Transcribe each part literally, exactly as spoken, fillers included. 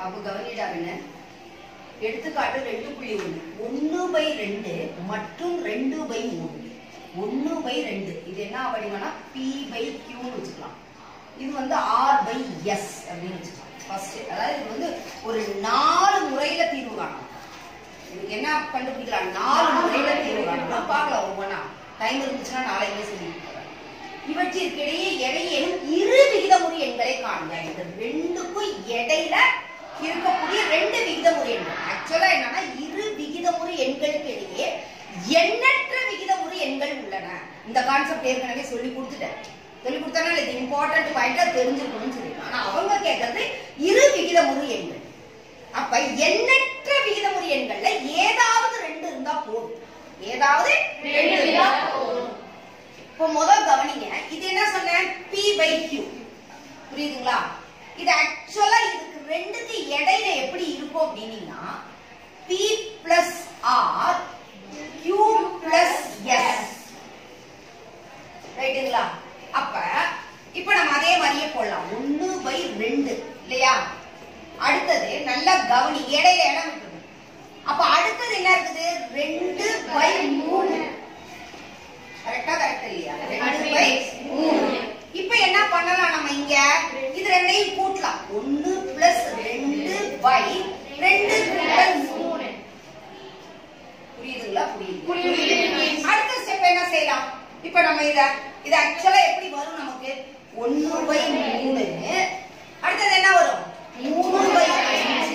அப்ப கவனிடாங்கன்னு எடுத்துக்காட்டு ரெண்டு புள்ளி ஒன்று ஒன்று பை ரெண்டு மற்றும் ரெண்டு பை மூணு ஒன்று பை ரெண்டு இது என்ன படிக்கணும்னா பி பை கியூன்னு வச்சுக்கலாம். இது வந்து ஆர் பை எஸ் அப்படின்னு வச்சுக்கலாம். ஃபர்ஸ்ட் அதாவது இது வந்து ஒரு நாலு முறையில தீர்வு காணலாம். இதுக்கு என்ன கண்டுபிடிக்கலாம்? நாலு முறையில தீர்வு காணலாம். பார்க்கலாம் ஒவ்வொன்றா. டைம் இருந்துச்சுன்னா நாளைக்கே சொல்லி இவற்றிற்கிடையே எடையேனும் இரு விகிதமுறை எண்களை காண்க. இந்த ரெண்டுக்கும் இடையில இருக்கக்கூடிய ரெண்டு விகிதமுறை எண்கள். ஆக்சுவலா என்னன்னா இரு விகிதமுறை எண்களுக்கு இடையே எண்ணற்ற விகிதமுறை எண்கள் உள்ளன. இந்த கான்செப்ட் ஏற்கனவே சொல்லி கொடுத்துட்டேன். சொல்லி கொடுத்தனால இது இம்பார்ட்டன்ட் பாயிண்டா தெரிஞ்சுக்கணும்னு சொல்லிருக்காங்க. ஆனா அவங்க கேட்கறது இரு விகிதமுறை எண்கள். அப்ப எண்ணற்ற விகிதமுறை எண்கள்ல ஏதாவது ரெண்டு இருந்தா போதும். ஏதாவது ரெண்டு இருந்தா போதும். இப்போ முதல் கவனிங்க. இது என்ன சொன்னேன்? P by Q. புரியுதுங்களா? இது ஆக்சுவலா இதுக்கு ரெண்டுக்கு இடையில எப்படி இருக்கும் அப்படின்னா P plus R Q plus S. ரைட்டுங்களா? அப்ப இப்ப நம்ம அதே மாதிரியே போடலாம். ஒன்று பை ரெண்டு இல்லையா? அடுத்தது நல்லா கவனி, இடையில இடம் இருக்குது. அப்ப அடுத்தது என்ன இருக்குது? ரெண்டு பை மூணு. கரெக்டா? கரெக்ட் இல்லையா? ரெண்டு பை மூணு. இப்ப என்ன பண்ணலாம்? நம்ம இங்க இது ரெண்டையும் கூட்டலாம். ஒன்னு பிளஸ் ரெண்டு பை ரெண்டு பிளஸ் மூணு. புரியுதுங்களா? புரியுது. அடுத்த ஸ்டெப் என்ன செய்யலாம்? இப்ப நம்ம இத இது ஆக்சுவலா எப்படி வரும் நமக்கு? ஒன்னு பை மூணு. அடுத்தது என்ன வரும்? மூணு பை அஞ்சு.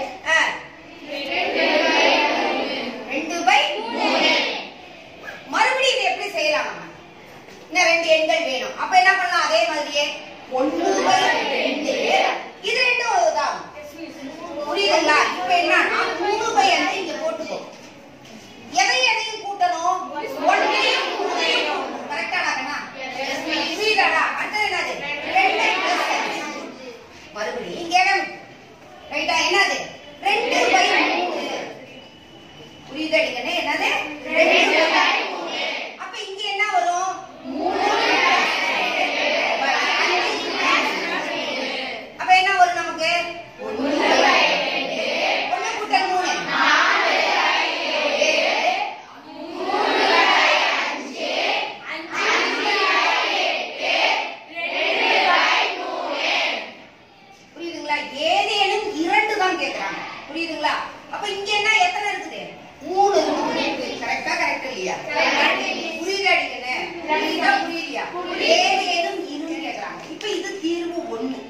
ரெண்டு பை மூணு. மறுபடியும் இது எப்படி செய்யலாம்? நம்ம இன்னும் ரெண்டு எண்கள் வேணும். அப்ப என்ன பண்ணலாம்? அதே மாதிரியே ஒன்னு பை ரெண்டு. இது ரெண்டும் தான். புரியுதுங்களா? இப்ப என்னன்னா மூணு பை அஞ்சு இங்க போட்டுக்கோ. எதை எதையும் கூட்டணும்? ஒன்னையும் மூணையும் கூட்டணும். கரெக்டா? புரியுதாடா? அடுத்தது என்னது? ரெண்டு பிளஸ் அஞ்சு. மறுபடியும் இங்க இடம். ரைட்டா? என்னது? ரெண்டு பை மூணு. புரியுதாடிக்கனே? என்னது? ரெண்டு பை மூணு. அப்ப இங்க என்ன வரும்? மூணு. அப்ப என்ன வரும் நமக்கு? ஒன்று பை ரெண்டு. ஒன்று கூட்டல் மூணு. நாலு பை ஏழு. மூணு பை அஞ்சு. அஞ்சு பை எட்டு. ரெண்டு பை மூணு. புரியுதுங்களா? ஏதேனும் இரண்டு தான் கேக்குறாங்க. புரியுதுங்களா? அப்ப இங்க என்ன எத்தனை இருக்குது? மூணு இருக்குது. கரெக்டா? கரெக்ட் இல்லையா? புரியுதாடிக்கனே? புரியுதா? புரியலையா? ஏதேனும் இரு கேக்குறாங்க. இப்ப இது தீர்வு ஒண்ணு.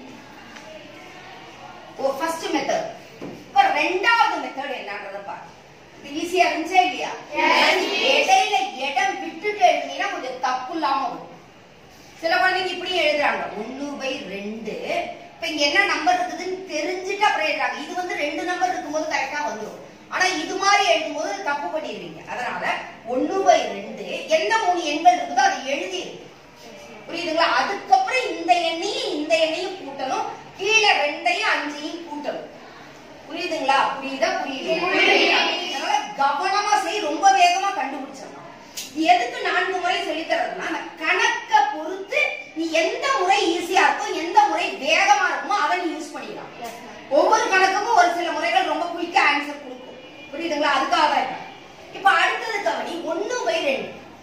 ஓ ஃபர்ஸ்ட் மெத்தட். இப்ப ரெண்டாவது மெத்தட் என்னன்றத பாரு. இது ஈஸியா இருந்துச்சா இல்லையா? இடையில இடம் விட்டுட்டு எழுதினா கொஞ்சம் தப்பு இல்லாம வரும். சில குழந்தைங்க இப்படி எழுதுறாங்க. ஒன்னு பை ரெண்டு. இப்ப இங்க என்ன நம்பர் இருக்குதுன்னு தெரிஞ்சுட்டு அப்புறம் எழுதுறாங்க. இது வந்து ரெண்டு நம்பர் இருக்கும்போது கரெக்டா வந்துடும். ஆனா இது மாதிரி எழுதும் போது தப்பு பண்ணிடுவீங்க. அதனால ஒன்னு பை ரெண்டு எந்த மூணு எண்கள் இருக்குதோ அதை எழுதி. புரியுதுங்களா? அதுக்கப்புறம் இந்த எண்ணையும் இந்த எண்ணையும் கூட்டணும். கீழே ரெண்டையும் அஞ்சையும் கூட்டணும். புரியுதுங்களா? புரியுதா? புரியுது. அதனால கவனமா செய். ரொம்ப வேகமா கண்டுபிடிச்சிடலாம். எதுக்கு நான்கு முறை சொல்லித்தரதுன்னா அந்த கணக்கை பொறுத்து நீ எந்த முறை ஈஸியா இருக்கும், எந்த முறை வேகமா இருக்குமோ அதை நீ யூஸ் பண்ணிடலாம். ஒவ்வொரு கணக்குக்கும் ஒரு சில முறைகள் ரொம்ப குயிக்கா ஆன்சர் கொடுக்கும். புரியுதுங்களா? அதுக்காக இப்ப அடுத்தது கவனி. ஒன்னு பை ரெண்டு.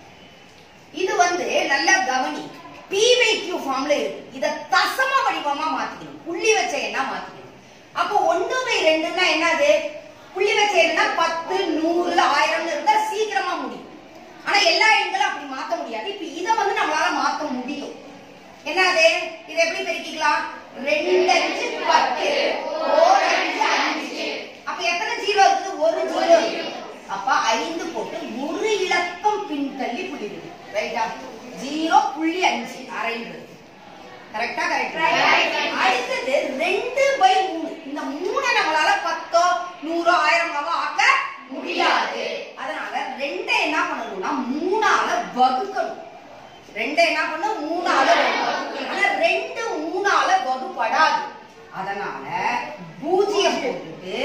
இது வந்து நல்லா கவனி. P by Q ஃபார்ம்ல இருக்கு. இத தசம வடிவமா மாத்திக்கணும். புள்ளி வச்ச எண்ணா மாத்திக்கணும். அப்போ ஒன்னு பை ரெண்டுன்னா என்னது? புள்ளி வச்ச எண்ணா பத்து, நூறு, ஆயிரம் இருந்தா சீக்கிரமா முடியும். ஆனா எல்லா எண்களும் அப்படி மாத்த முடியாது. இப்ப இத வந்து நம்மளால மாத்த முடியும். என்னது? இத எப்படி பெருக்கிக்கலாம்? ரெண்டு அஞ்சு பத்து. ஒரு அஞ்சு அஞ்சு. அப்ப எத்தனை ஜீரோ இருக்குது? ஒரு ஜீரோ. அப்ப ஐந்து போட்டு ஒரு இலக்கம் பின்தள்ளி புள்ளி இருக்கு. ரைட்டா? ஜீரோ புள்ளி அஞ்சு அரைன்றது. கரெக்டா? கரெக்ட். அடுத்தது ரெண்டு பை மூணு. இந்த மூணை நம்மளால பத்தோ நூறோ ஆயிரம் ஆக்க முடியாது. அதனால ரெண்டை என்ன பண்ணணும்னா மூணால வகுக்கணும். ரெண்டை என்ன பண்ண? மூணால வகுக்கணும். ஆனா ரெண்டு மூணால வகுப்படாது. அதனால பூஜ்ஜியம் போட்டுட்டு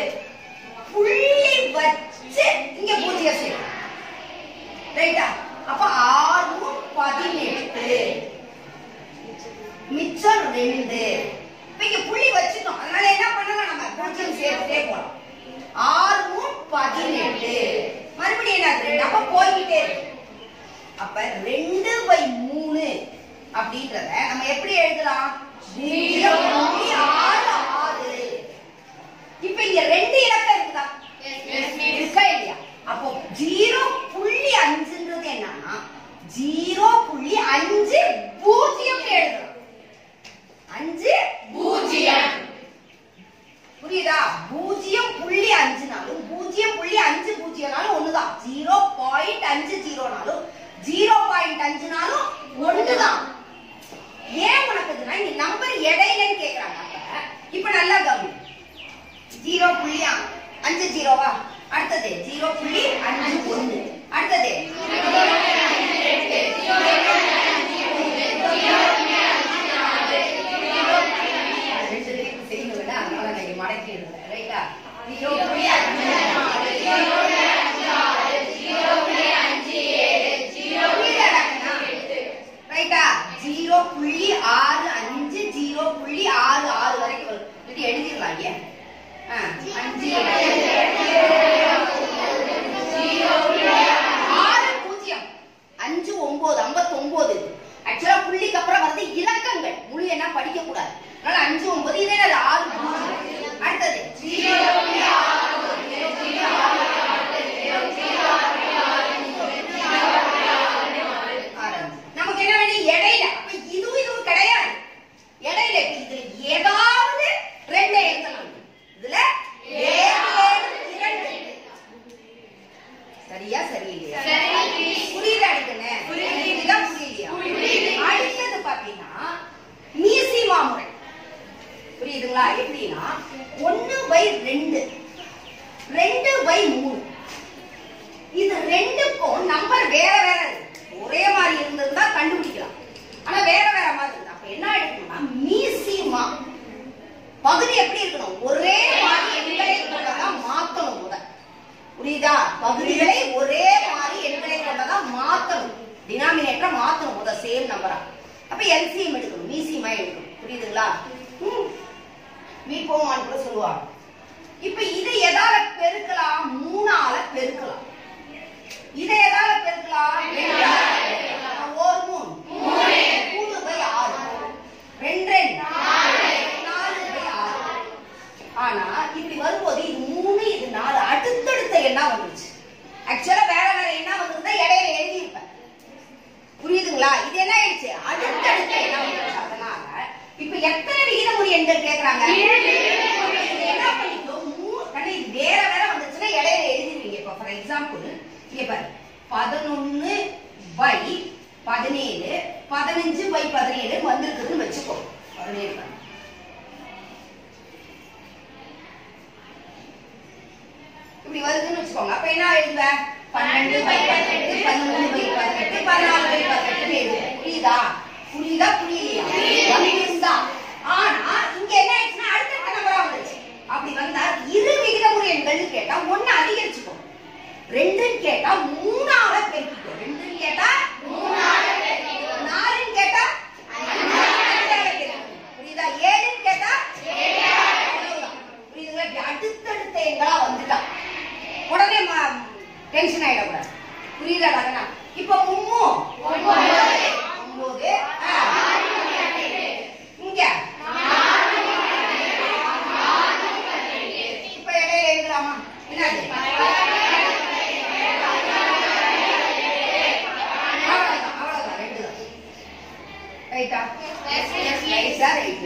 புள்ளி வச்சு இங்க பூஜ்ஜியம் செய்யணும். ரைட்டா? அப்ப ஆறு பதினெட்டு. மிச்சம் ரெண்டு. இப்ப இங்க புள்ளி வச்சுட்டோம். அதனால என்ன பண்ணலாம்? நம்ம எழுதலாம்? பூஜ்ஜியம் புள்ளி ஆறு ஆறு. இப்ப இங்க ரெண்டு இலக்கம் இருக்குதா? இருக்கா இல்லையா? அப்போ ஜீரோ புள்ளி அஞ்சுன்றது என்னன்னா ஜீரோ புள்ளி அஞ்சு பூஜ்ஜியம் எழுதலாம். அஞ்சு பூஜ்ஜியம் புரியுதா? பூஜ்ஜியம் புள்ளி அஞ்சுனாலும் பூஜ்ஜியம் புள்ளி அஞ்சு பூஜ்ஜியம்னாலும் ஒண்ணுதான். ஜீரோ பாயிண்ட் அஞ்சு ஜீரோனாலும் ஜீரோ பாயிண்ட் அஞ்சுனாலும் ஒண்ணுதான். ஏன் உனக்கு இதுனா இந்த நம்பர் இடையிலன்னு கேக்குறாங்க. இப்ப நல்லா கவனி. ஜீரோ புள்ளி அஞ்சு ஜீரோவா? அடுத்தது ஜீரோ புள்ளி அஞ்சு ஒண்ணு. அடுத்தது செய்யணும்னா அதனால நான் மடக்கி எழுதுறேன். ரைட்டா? ஜீரோ புள்ளி அஞ்சு ரைட்டா? ஜீரோ புள்ளி ஆறு அஞ்சு ஜீரோ புள்ளி ஆறு ஆறு வரைக்கும் வரும். இது எழுதிடலாம் இல்லையா? ஆறு பூஜ்ஜியம் அஞ்சு ஒன்பது ஐம்பத்தி ஒன்பது. ஆக்சுவலா புள்ளிக்கு அப்புறம் வந்து இலக்கங்கள் முழு என்ன படிக்க கூடாது. அதனால அஞ்சு ஒன்பது இதே ஆறு பூஜ்ஜியம். அடுத்தது நமக்கு என்ன வேணும்? இடையில. அப்ப இதுவும் இதுவும் கிடையாது. இடையில இதுல ஏதாவது ரெண்டு எழுதலாம். இதுல சரியா சரியில்லையா? புரியுதா? அடுக்கனே புரியுதா புரியலையா? அடுத்தது பாத்தீங்கன்னா மீசிமா முறை. புரியுதுங்களா? எப்படின்னா ஒன்னு பை ரெண்டு ரெண்டு பை மூணு. இது ரெண்டுக்கும் நம்பர் வேற வேற இருக்கு. ஒரே மாதிரி இருந்திருந்தா கண்டுபிடிக்கலாம். ஆனா வேற வேற மாதிரி இருக்கு. அப்ப என்ன எடுக்கணும்னா மீசிமா பகுதி எப்படி இருக்கணும்? ஒரே மாதிரி எண்களை கொண்டதான் மாத்தணும். முதல் புரியுதா? பகுதிகளை ஒரே மாதிரி எண்களை கொண்டதான் மாத்தணும். டினாமினேட்டரை மாத்தணும் முதல் சேம் நம்பரா. அப்ப எல்சிஎம் எடுக்கணும், மீசிமா எடுக்கணும். புரியுதுங்களா? மீபோமான்னு கூட சொல்லுவாங்க. இப்ப இதை எதால பெருக்கலாம்? மூணால பெருக்கலாம். இதை எதால பெருக்கலாம்? ஒரு மூணு மூணு பை ஆறு ரெண்டு ரெண்டு நாலு பை ஆறு. ஆனா இப்படி வரும்போது இது மூணு இது நாலு அடுத்தடுத்த எண்ணா வந்துருச்சு. ஆக்சுவலா வேற வேற எண்ணா வந்திருந்தா இடையில எழுதியிருப்பேன். புரியுதுங்களா? இது என்ன ஆயிடுச்சு? அடுத்தடுத்த எண்ணா வந்துருச்சு. அதனால இப்ப எத்தனை விகிதமுறை எண்கள் கேக்குறாங்க? என்ன பண்ணிக்கணும்? மூணு இது வேற வேற வந்துச்சுன்னா இடையில எழுதிருவீங்க. இப்ப ஃபார் எக்ஸாம்பிள் இங்க பாரு பதினொன்னு பை பதினேழு பதினஞ்சு பை பதினேழு வந்திருக்குதுன்னு வச்சுக்கோ. பதினேழு இப்படி வருதுன்னு வச்சுக்கோங்க. அப்ப என்ன எழுதுவ? பன்னெண்டு பை பதினெட்டு பதினொன்னு பை பதினெட்டு பதினாலு பை பதினெட்டு எழுதுவ. புரியுதா? புரியுதா புரியலையா? வந்துருந்தா. ஆனா இங்க என்ன ஆயிடுச்சுன்னா அடுத்த நம்பரா வந்துச்சு. அப்படி வந்தா இரு விகிதமுறை எண்கள் கேட்டா ஒன்னு அதிகரிச்சுக்கோ. ரெண்டுன்னு கேட்டா மூணால பெருக்கிக்கோ. ரெண்டுன்னு கேட்டா மூணால பெருக்கிக்கோ. நாலுன்னு கேட்டா அஞ்சால பெருக்கிக்கோ. புரியுதா? ஏழுன்னு கேட்டா ஏழால. புரியுதுங்களா? இப்படி அடுத்தடுத்த எண்களா வந்துட்டா உடனே டென்ஷன் ஆயிடக்கூடாது. புரியுதா? இப்ப மும்மு ஒன்பது இங்க இப்ப இடையில எழுதலாமா? என்னது? அவ்வளவுதான் அவ்வளவுதான் ரெண்டு தான். ரைட்டா? ரைட்டா ரைட்.